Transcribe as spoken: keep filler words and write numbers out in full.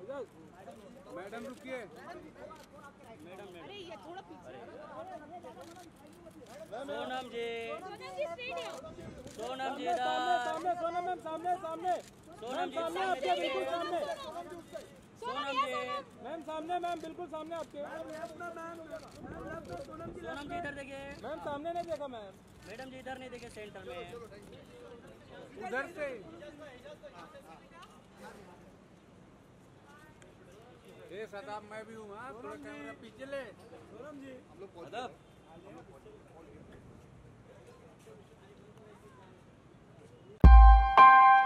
Madam रुकिए। Madam अरे ये थोड़ा पीछे। सोनम जी, सोनम जी सामने सोनम मैम, सामने सामने सोनम जी सामने आपके, बिल्कुल सामने सोनम जी, मैम, सामने मैम, बिल्कुल सामने आपके। सोनम जी इधर देखिए। मैम सामने नहीं देखा मैम। मैडम जी इधर नहीं देखे, सेंटर में उधर से। ये सदाब मैं भी हूँ। हाँ, थोड़ा कैमरा पीछे ले। सोनम जी, अदब।